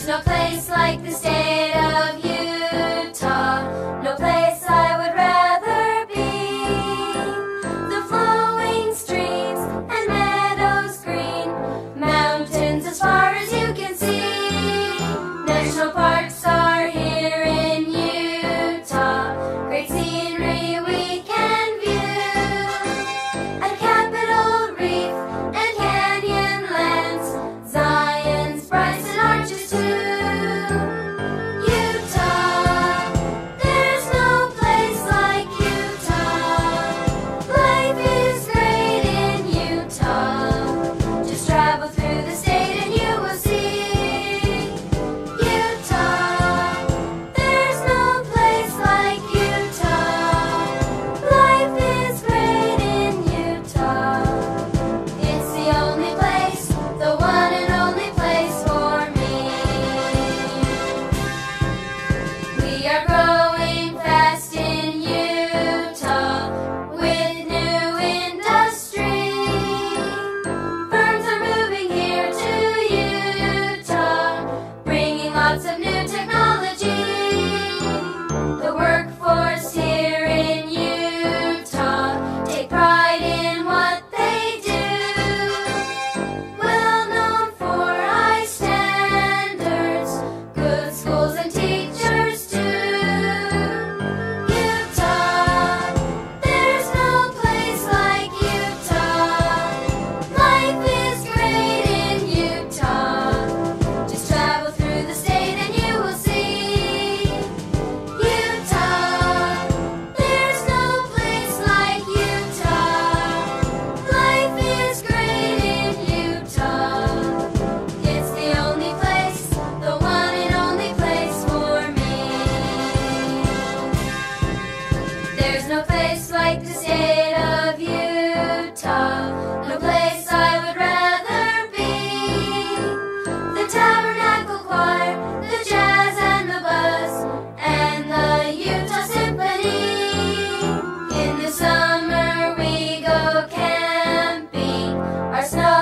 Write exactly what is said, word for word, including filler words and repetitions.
There's no place like the state of Utah, no place I would rather be. The flowing streams and meadows green, mountains as far as you can see. National parks are here in Utah, great scenery we can view. At Capitol Reef and Canyonlands, Zion's Bryson Arches too. Utah, there's no place like Utah. Life is great in Utah. Just travel through the state and you will see. Utah, there's no place like Utah. Life is great in Utah. It's the only place, the one and only place for me. We are growing fast in Utah with new industry. Firms are moving here to Utah, bringing lots of new technology. The workforce here in Utah take pride in what they do. Well known for high standards, good schools and teachers too. Utah, there's no place like Utah. Life is great in Utah. Just travel through the state and you will see. Utah, there's no place like Utah. Life is great in Utah. It's the only place, the one and only place for me. There's no place like the state of Utah, no place I would rather be. The Tabernacle Choir, the jazz and the buzz, and the Utah Symphony. In the summer we go camping, our snow